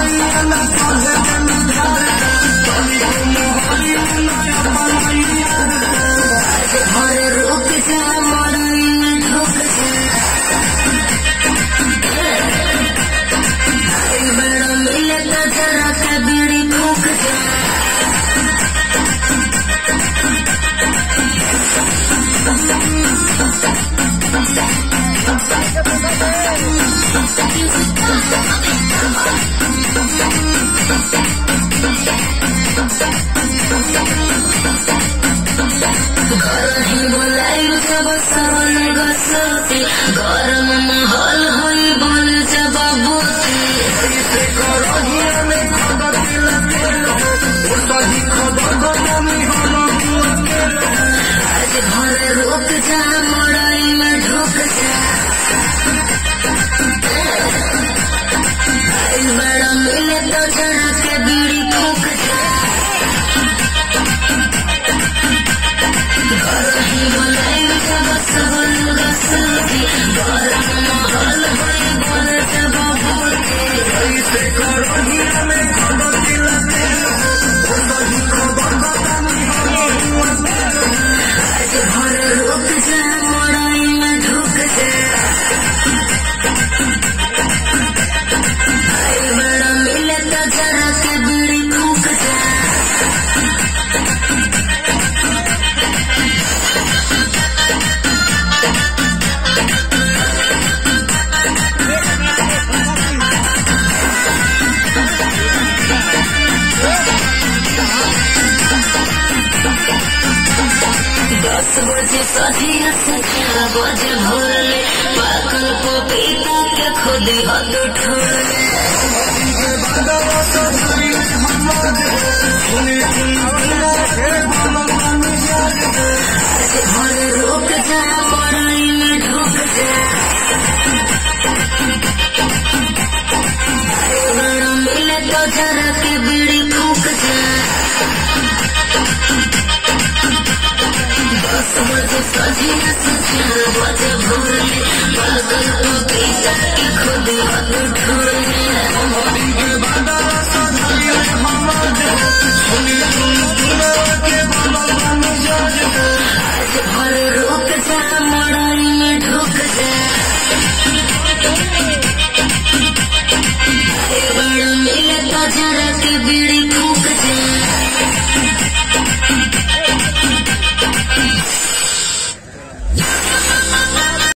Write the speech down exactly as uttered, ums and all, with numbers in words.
गरम महल होई बोल जबाबू आज घर रुक जा मड़ई में ढुक जा बड़ा मिले तो जरा के बीड़ी फूक जा घर ही बोलाई जब सबल गसती गरम महल होई बोल जबाबू ऐसे करो में घर रुक जा मड़ई में ढुक जा बड़ा मिले तो जरा के बीड़ी फूक जा दस बजे सदिया से चार बजे भोरले पाकल पपीता के खुद हाथ उठोले घर रुक जा मड़ई में ढुक जा बड़ा मिले तो जरा के बीड़ी फूक जा दस बजे सजिया से चार बजे भोरले पागल पपीता के खुद हाथ उठोले आज घर